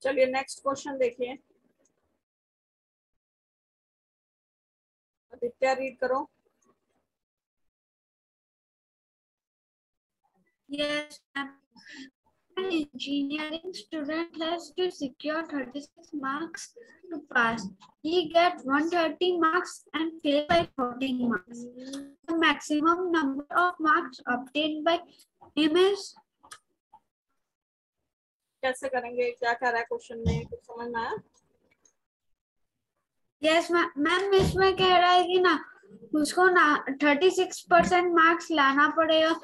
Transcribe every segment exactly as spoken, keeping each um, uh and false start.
चलिए next question देखिए। Aditya read करो। Yes, an engineering student has to secure thirty-six marks to pass. He gets one hundred thirty marks and fails by fourteen marks. The maximum number of marks obtained by him is. कैसे करेंगे, क्या कह रहा है question में, कुछ समझ में आया? यस मैम, इसमें कह रहा है कि ना उसको ना थर्टी सिक्स परसेंट मार्क्स लाना पड़ेगा,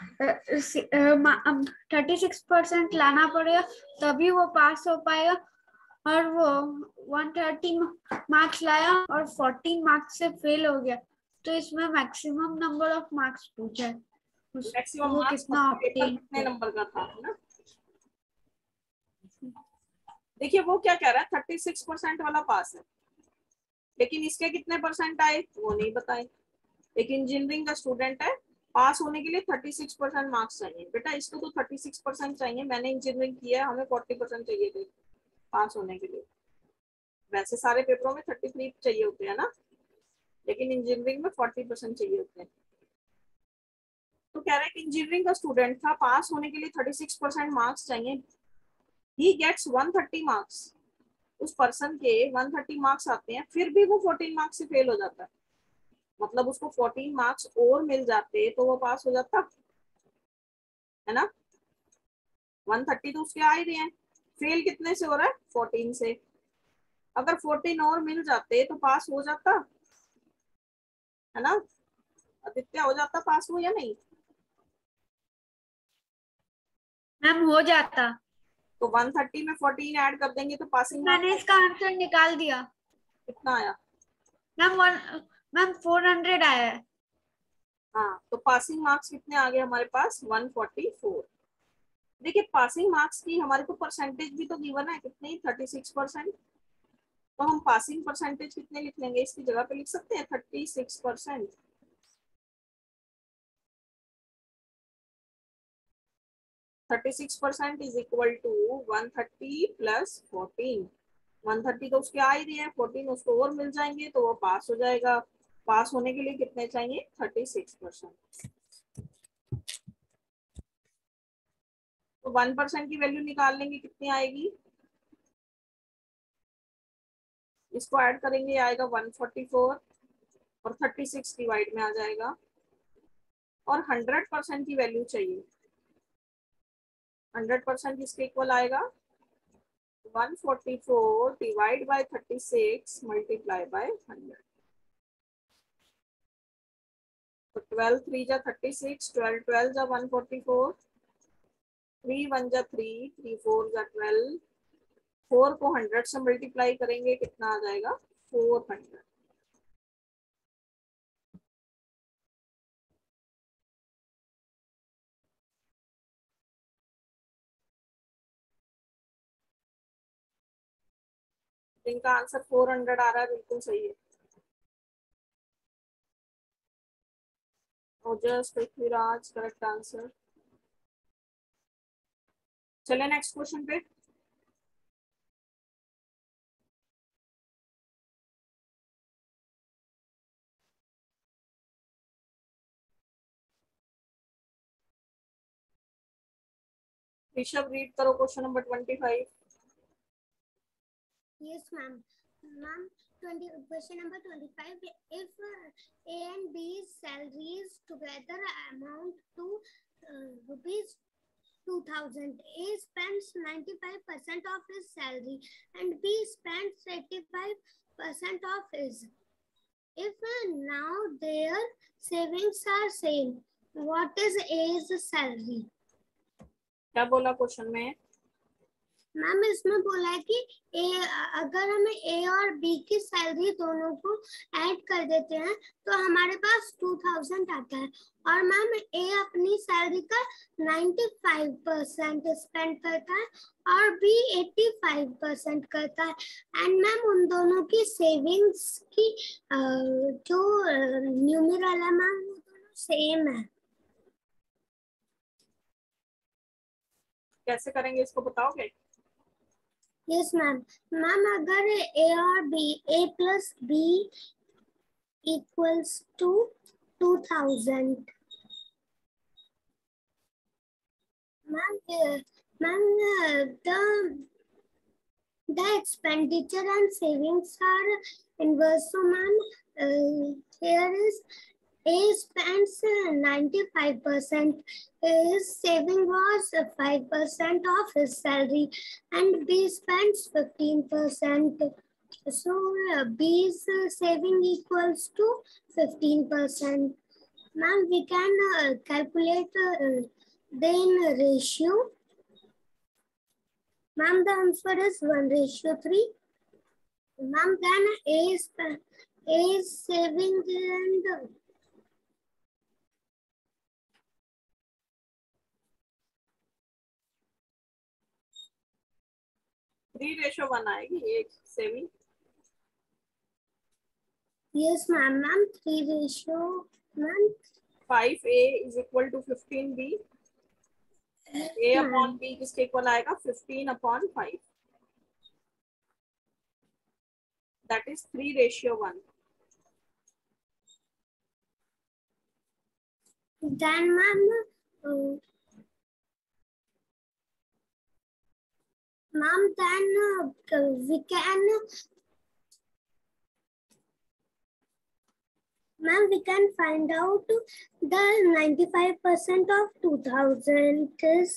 थर्टी सिक्स परसेंट लाना पड़ेगा तभी वो पास हो पाएगा, और वो वन थर्टी मार्क्स लाया और फोर्टीन मार्क्स से फेल हो गया। तो इसमें मैक्सिमम नंबर ऑफ मार्क्स पूछा है, मैक्सिमम वो मार्क्स कितना पेपर ऑब्टेन कितने नंबर का था, है ना? देखिए वो क्या कह रहा है, थर्टी सिक्स परसेंट वाला पास है, लेकिन इसके कितने परसेंट आए वो नहीं बताए। एक इंजीनियरिंग का स्टूडेंट है, पास होने के लिए थर्टी सिक्स परसेंट मार्क्स चाहिए। बेटा इसको तो थर्टी सिक्स परसेंट चाहिए, मैंने इंजीनियरिंग किया है, हमें फोर्टी परसेंट चाहिए थे पास होने के लिए। वैसे सारे पेपरों में थर्टी थ्री चाहिए होते हैं ना, लेकिन इंजीनियरिंग में फोर्टी परसेंट चाहिए होते हैं। तो कह रहा है कि इंजीनियरिंग का स्टूडेंट था, पास होने के लिए थर्टी सिक्स परसेंट मार्क्स चाहिए। He gets one thirty marks, उस पर्सन के वन थर्टी मार्क्स आते हैं, फिर भी वो फोर्टीन मार्क्स से फेल हो जाता है। मतलब उसको फोर्टीन मार्क्स और मिल जाते तो वो पास हो जाता, है ना? वन थर्टी तो उसके आ ही रहे हैं, फेल कितने से हो रहा है, फोर्टीन से। अगर फोर्टीन और मिल जाते तो पास हो जाता, है ना? आदित्य हो जाता पास, हो या नहीं? मैम हो जाता। तो वन थर्टी में फोर्टीन ऐड कर देंगे तो पासिंग मैंने मार्क्स इसका आंसर निकाल दिया कितना आया? Ma'am, one ma'am four hundred आया है। हाँ, तो पासिंग मार्क्स कितने आ गए हमारे पास, वन फोर्टी फोर। देखिए पासिंग मार्क्स की हमारे को परसेंटेज भी तो गिवन है, कितनी, थर्टी सिक्स परसेंट। तो हम पासिंग परसेंटेज कितने लिख लेंगे, इसकी जगह पे लिख सकते हैं thirty six percent. Thirty six percent is equal to one thirty plus fourteen. One thirty तो उसके आ ही रही है, फोर्टीन उसको और मिल जाएंगे तो वो पास हो जाएगा। पास होने के लिए कितने चाहिए, थर्टी सिक्स परसेंट। तो वन परसेंट की वैल्यू निकाल लेंगे, कितनी आएगी, इसको ऐड करेंगे आएगा वन फोर्टी फोर, और थर्टी सिक्स डिवाइड में आ जाएगा। और हंड्रेड परसेंट की वैल्यू चाहिए, हंड्रेड परसेंट इसके इक्वल आएगा one forty four divide by thirty six multiply by hundred. तो ट्वेल्व थ्री जा थर्टी सिक्स, ट्वेल्व ट्वेल्व जा one forty four, three one जा थ्री, थ्री फोर जा ट्वेल्व, फोर को हंड्रेड से मल्टीप्लाई करेंगे कितना आ जाएगा, फोर हंड्रेड। इनका आंसर फोर हंड्रेड आ रहा है, बिल्कुल सही है। Ojas Prithviraj correct answer. चले नेक्स्ट क्वेश्चन पे। ऋषभ रीड करो question number twenty five. Yes, ma'am. Ma'am, twenty question number twenty-five. If uh, A and B's salaries together amount to uh, rupees two thousand, A spends ninety-five percent of his salary and B spends eighty-five percent of his. If uh, now their savings are same, what is A's salary? क्या बोला question में? Ma'am इसमें बोला है कि ए अगर हमें ए और बी की सैलरी दोनों को ऐड कर देते हैं तो हमारे पास टू थाउजेंड आता है, और मैम ए अपनी सैलरी का नाइन्टी फाइव परसेंट स्पेंड करता है और बी एटी फाइव परसेंट करता है। एंड मैम उन दोनों की सेविंग्स की जो न्यूमरल है मैम वो दोनों सेम है। कैसे करेंगे इसको बताओगे? Yes ma'am. मैम अगर ए और B, A plus B equals to two thousand, ma'am ma'am the the expenditure and savings are inverse. So ma'am, uh, here is A spends ninety-five percent, his saving was five percent of his salary, and B spends fifteen percent. So uh, B's uh, saving equals to fifteen percent. Ma'am, we can uh, calculate uh, then ratio. Ma'am, the answer is one ratio three. Ma'am, then A is, A is saving and three ratio one आएगी एक saving. yes ma'am, ma'am three ratio ma'am five A is equal to fifteen B. A upon B किसके equal आएगा? Fifteen upon five, that is three ratio one. then ma'am uh, ma'am then uh, we can ma'am we can find out the ninety-five percent of two thousand is।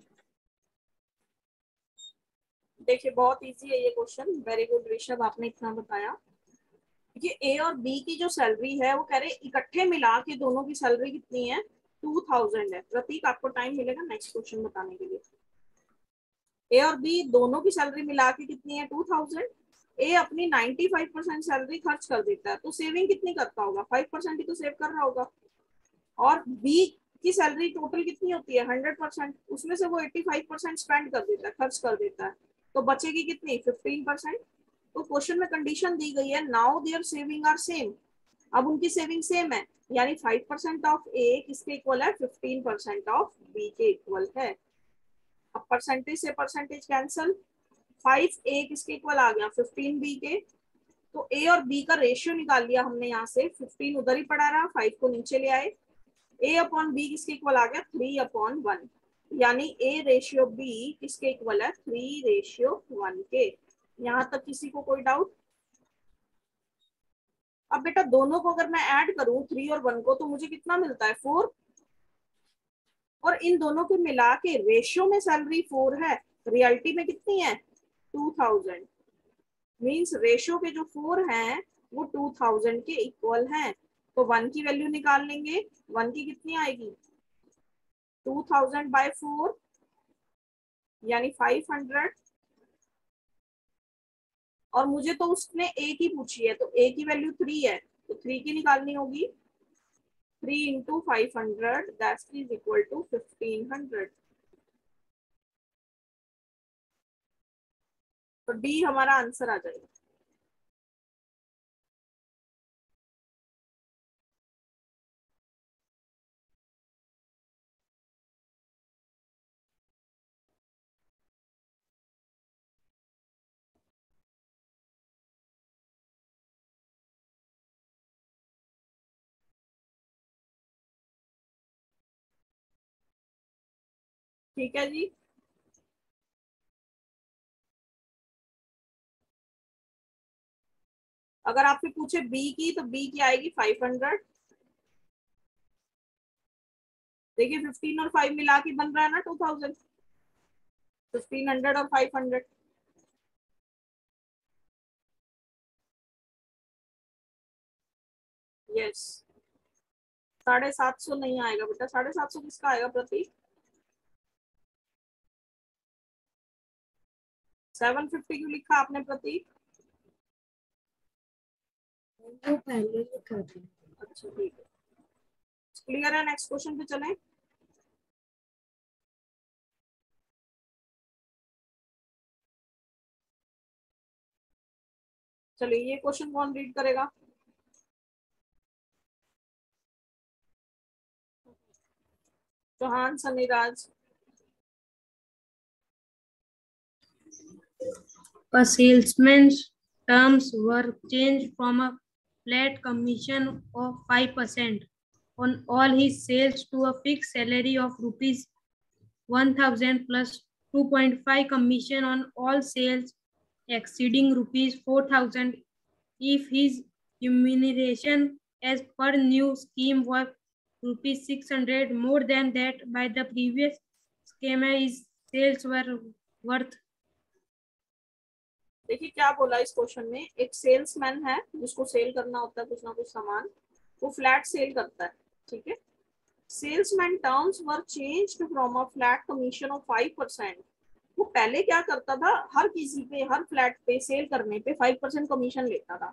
देखिए बहुत easy है ये question. Very good Rishabh, आपने इतना बताया। ये ए और B की जो सैलरी है वो कह रहे इकट्ठे मिला के दोनों की सैलरी कितनी है? टू थाउजेंड है। प्रतीक आपको टाइम मिलेगा नेक्स्ट क्वेश्चन बताने के लिए। ए और बी दोनों की सैलरी मिला के कितनी है? Two thousand. ए अपनी नाइन्टी फाइव परसेंट सैलरी खर्च कर देता है, तो सेविंग कितनी करता होगा? फाइव परसेंट ही तो सेव कर रहा होगा। और बी की सैलरी टोटल कितनी होती है? हंड्रेड परसेंट, उसमें से वो एट्टी फाइव परसेंट स्पेंड कर देता है, खर्च कर देता है, तो बचेगी कितनी? Fifteen percent. तो क्वेश्चन में कंडीशन दी गई है now their saving are same. अब उनकी सेविंग सेम है, यानी फाइव परसेंट ऑफ ए किसके इक्वल है? फिफ्टीन परसेंट ऑफ बी के इक्वल है। अब परसेंटेज से परसेंटेज कैंसल, फाइव ए किसके इक्वल आ गया? फिफ्टीन बी के। तो ए और बी का रेशियो निकाल लिया हमने यहाँ से, फिफ्टीन उधर ही पड़ा रहा, फाइव को नीचे ले आए। ए अपॉन बी किसके इक्वल आ गया? थ्री अपॉन वन, यानी ए रेशियो बी किसके इक्वल है? थ्री रेशियो वन के। यहाँ तक किसी को कोई डाउट? अब बेटा दोनों को अगर मैं ऐड करूं थ्री और वन को, तो मुझे कितना मिलता है? फोर। और इन दोनों को मिला के रेशियो में सैलरी फोर है, रियलिटी में कितनी है? Two thousand. मीन्स रेशियो के जो फोर हैं वो टू थाउजेंड के इक्वल हैं। तो वन की वैल्यू निकाल लेंगे, वन की कितनी आएगी? टू थाउजेंड बाय फोर, यानी फाइव हंड्रेड। और मुझे तो उसने ए की पूछी है, तो ए की वैल्यू थ्री है, तो थ्री की निकालनी होगी। Three into five hundred that is equal to fifteen hundred. तो डी हमारा आंसर आ जाएगा। ठीक है जी। अगर आपसे पूछे बी की, तो बी की आएगी फाइव हंड्रेड। देखिए फिफ्टीन और फाइव मिला के बन रहा है ना टू थाउजेंड। फिफ्टीन हंड्रेड और फाइव हंड्रेड। यस। साढ़े सात सौ नहीं आएगा बेटा। साढ़े सात सौ किसका आएगा प्रतीक? सेवन फिफ्टी क्यों लिखा आपने प्रतीक? वो पहले लिखा था। अच्छा ठीक है, क्लियर है। नेक्स्ट क्वेश्चन पे चलें। चलिए ये क्वेश्चन कौन रीड करेगा? Chauhan, Sunniraj. A salesman's terms were changed from a flat commission of five percent on all his sales to a fixed salary of rupees one thousand plus two point five commission on all sales exceeding rupees four thousand if his remuneration as per new scheme was rupees six hundred more than that by the previous scheme his sales were worth. देखिए क्या बोला इस question में, एक salesman है जिसको cell करना होता है कुछ ना कुछ सामान, वो फ्लैट सेल करता है, ठीक है. Salesman terms were changed from a flat commission of five percent. वो पहले क्या करता था, हर किसी पे हर फ्लैट पे सेल करने पे फाइव परसेंट कमीशन लेता था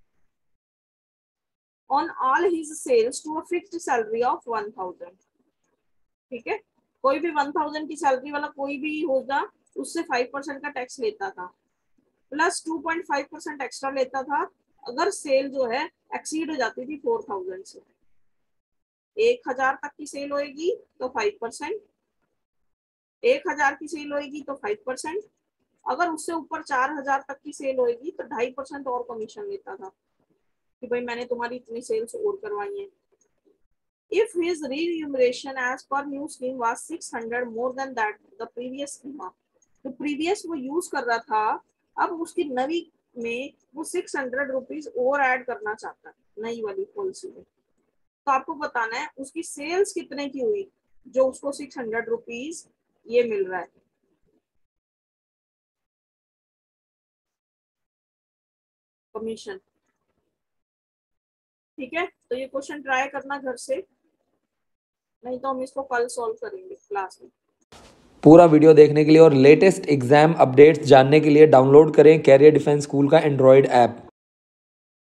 on all his sales to a fixed salary of one thousand. ठीक है, कोई भी वन थाउजेंड की सैलरी वाला कोई भी होगा उससे फाइव परसेंट का टैक्स लेता था, plus two point five percent extra लेता था अगर सेल जो है एक्सीड हो जाती थी फोर थाउजेंड से. एक हजार तक की सेल होएगी तो फाइव परसेंट, एक हजार की सेल होएगी तो फाइव परसेंट, अगर उससे ऊपर चार हजार तक की सेल होएगी तो ढाई परसेंट और कमीशन लेता था कि भाई मैंने तुम्हारी इतनी सेल्स और करवाई है. If his remuneration as per new scheme was six hundred more than that the previous scheme, तो previous वो यूज कर रहा था, अब उसकी नई में वो सिक्स हंड्रेड रुपीज और ऐड करना चाहता है नई वाली पॉलिसी में. तो आपको बताना है उसकी सेल्स कितने की हुई जो उसको सिक्स हंड्रेड रुपीज ये मिल रहा है. कमीशन. ठीक है, तो ये क्वेश्चन ट्राई करना घर से, नहीं तो हम इसको कल सॉल्व करेंगे क्लास में. पूरा वीडियो देखने के लिए और लेटेस्ट एग्जाम अपडेट्स जानने के लिए डाउनलोड करें कैरियर डिफेंस स्कूल का एंड्रॉयड ऐप.